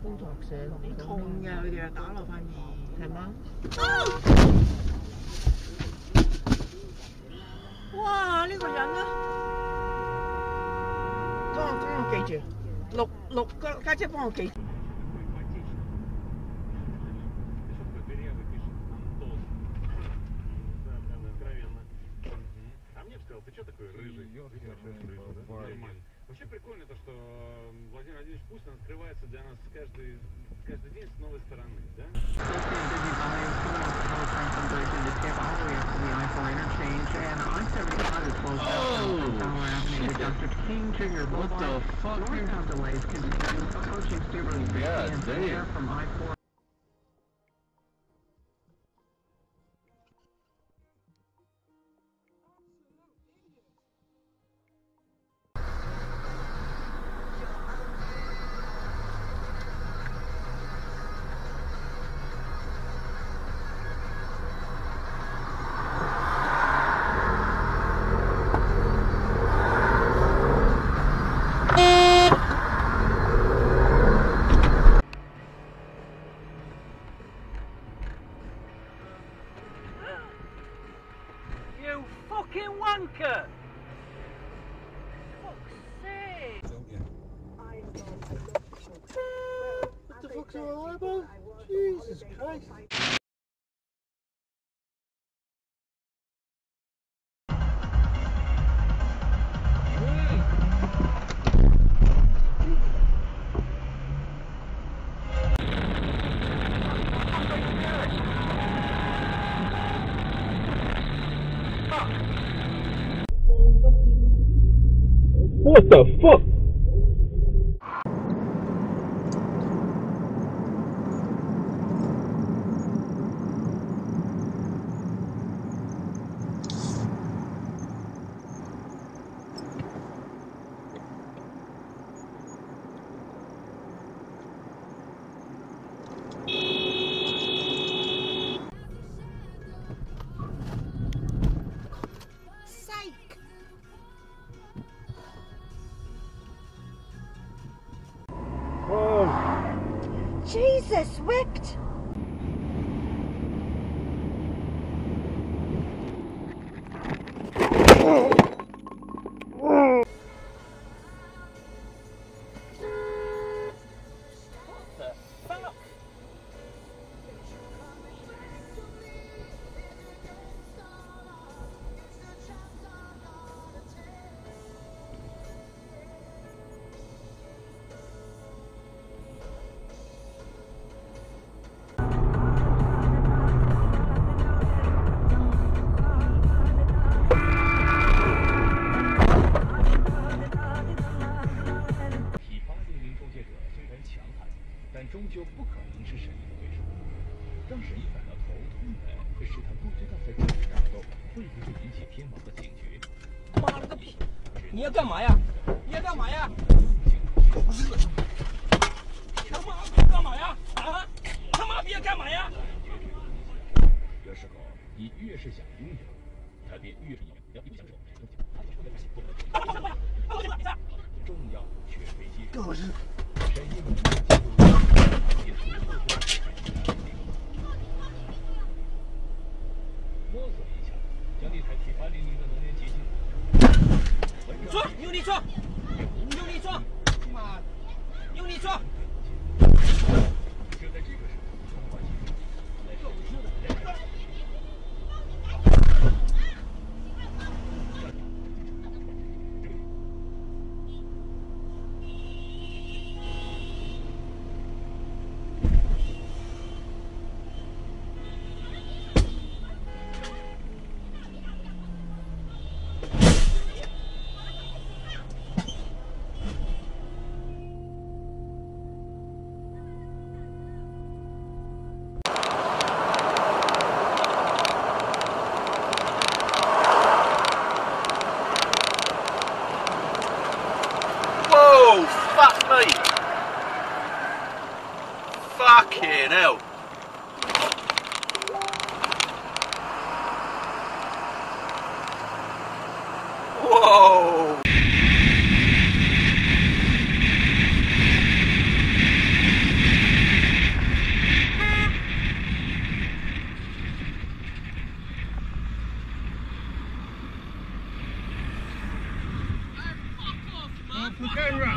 工作社同你講。 痛嘅，佢哋又打落塊面。 係嗎？ 哇！呢個人啊，幫我記住，六家姐幫我記住。 Ты что такой рыжий? Вообще прикольно то, что Владимир Владимирович Путин открывается для нас каждый день с новой стороны, да? What the fuck? Yeah, damn. You fucking wanker! Fuck's sake! What the fuck's all about? Jesus Christ. What the fuck? Jesus, whipped! 终究不可能是神医的对手。让神医感到头痛的是他不知道在这场战斗会不会引起天王的警觉。 妈了个逼！你要干嘛呀？你要干嘛呀？他妈逼干嘛呀？啊！他妈逼要干嘛呀？ 有时候你越是想拥有，他便越是要不想手。重要却被接受。神医们摸索一下，将那台铁800的能源接近。 撞！用力撞！用力撞！妈，用力撞！ 就在这个时候，传话器来手术的。 Whoa, fuck me. Fucking hell. Whoa. off the camera.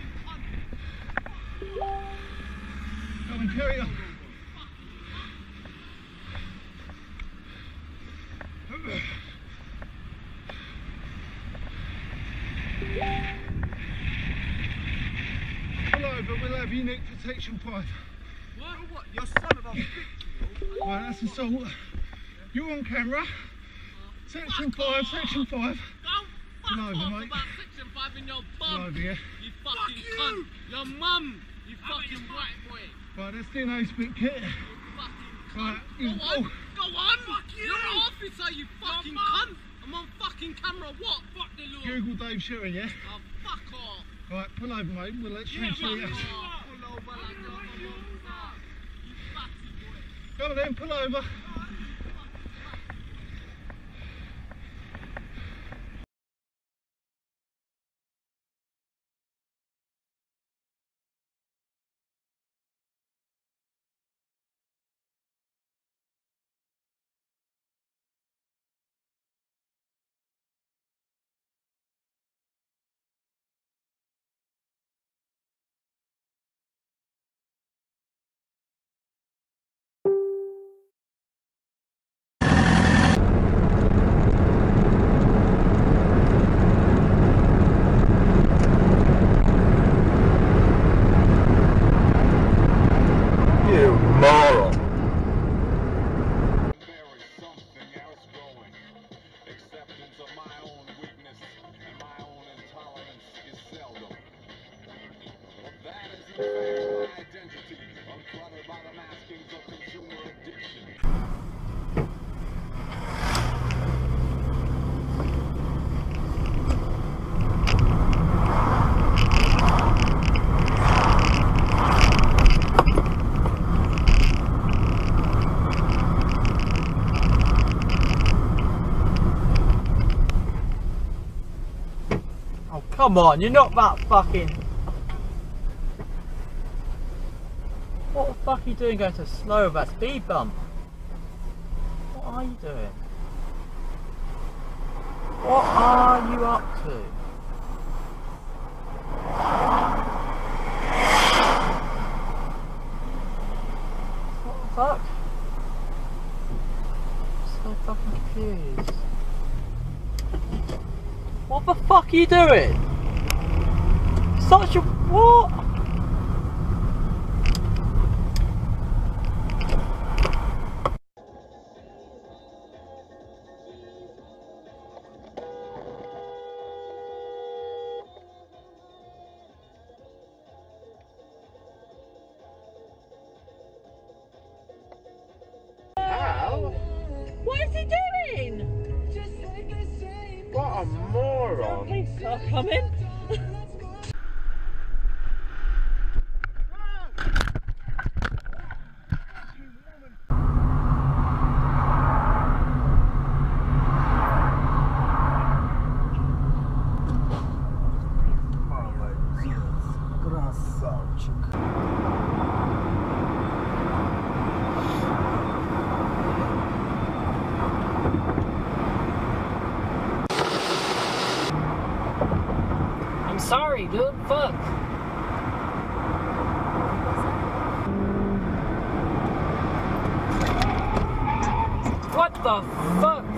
Come on, carry on. Pull over, we'll have unique protection 5. What? Your son of a bitch. Right, that's assault. You're on camera. Section 5, section 5. Don't Pull fuck over, off mate. about section 5 in your Pull bum. over, yeah. You fucking cunt. Your mum. You fucking white boy. Right, that's DNA spit kit. You fucking Right, cunt. you Go on. Go on. Fuck you. You're an officer, you fucking cunt. I'm on fucking camera. What? Fuck the law. Google Dave Sheeran, yeah? Oh, fuck off. Right, pull over, mate. We'll let you Fuck see us. off. Pull over like you're a monster. You fatty boy. Come on then, pull over. You moron. There is something else growing. Acceptance of my own weakness and my own intolerance is seldom. That is in fact my identity, uncluttered by the maskings of consumer addiction. Oh, come on, you're not that fucking... What the fuck are you doing going so slow with that speed bump? What are you doing? What are you up to? What the fuck? I'm so fucking confused. What the fuck are you doing? Such a... what? How? What is he doing? What a moron. Police are coming. I'm sorry, dude. Fuck. What the fuck?